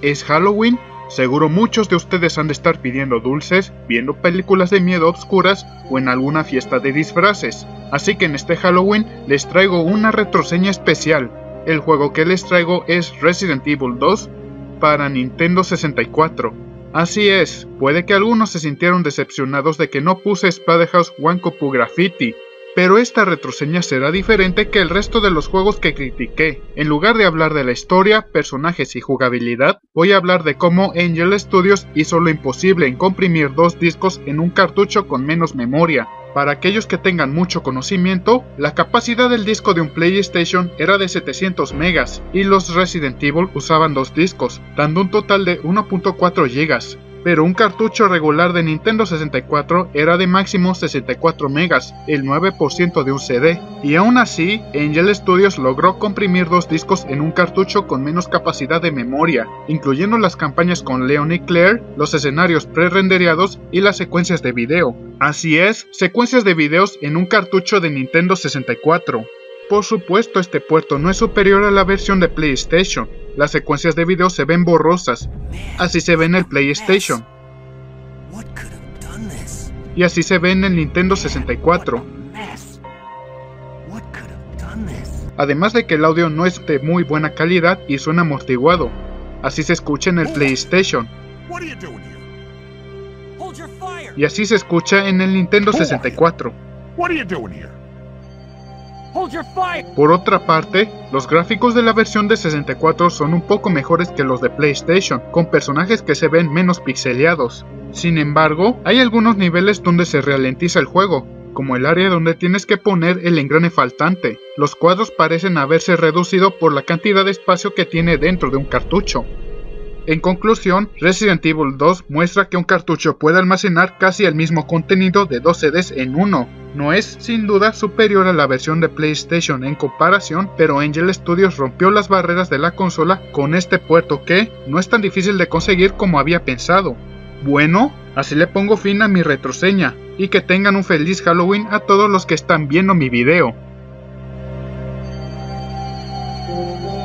Es Halloween. Seguro muchos de ustedes han de estar pidiendo dulces, viendo películas de miedo obscuras o en alguna fiesta de disfraces. Así que en este Halloween les traigo una retroseña especial. El juego que les traigo es Resident Evil 2 para Nintendo 64. Así es, puede que algunos se sintieron decepcionados de que no puse Splatterhouse Wankopu Graffiti, pero esta retroseña será diferente que el resto de los juegos que critiqué. En lugar de hablar de la historia, personajes y jugabilidad, voy a hablar de cómo Angel Studios hizo lo imposible en comprimir 2 discos en un cartucho con menos memoria. Para aquellos que tengan mucho conocimiento, la capacidad del disco de un PlayStation era de 700 megas y los Resident Evil usaban 2 discos, dando un total de 1.4 gigas. Pero un cartucho regular de Nintendo 64 era de máximo 64 megas, el 9% de un CD, y aún así, Angel Studios logró comprimir 2 discos en un cartucho con menos capacidad de memoria, incluyendo las campañas con Leon y Claire, los escenarios pre-rendereados y las secuencias de video. Así es, secuencias de videos en un cartucho de Nintendo 64. Por supuesto, este puerto no es superior a la versión de PlayStation. Las secuencias de video se ven borrosas, así se ve en el PlayStation, y así se ve en el Nintendo 64. Además de que el audio no es de muy buena calidad y suena amortiguado, así se escucha en el PlayStation, y así se escucha en el Nintendo 64. Por otra parte, los gráficos de la versión de 64 son un poco mejores que los de PlayStation, con personajes que se ven menos pixeleados. Sin embargo, hay algunos niveles donde se ralentiza el juego, como el área donde tienes que poner el engrane faltante. Los cuadros parecen haberse reducido por la cantidad de espacio que tiene dentro de un cartucho. En conclusión, Resident Evil 2 muestra que un cartucho puede almacenar casi el mismo contenido de 2 CDs en uno. No es, sin duda, superior a la versión de PlayStation en comparación, pero Angel Studios rompió las barreras de la consola con este puerto que no es tan difícil de conseguir como había pensado. Bueno, así le pongo fin a mi retroseña, y que tengan un feliz Halloween a todos los que están viendo mi video.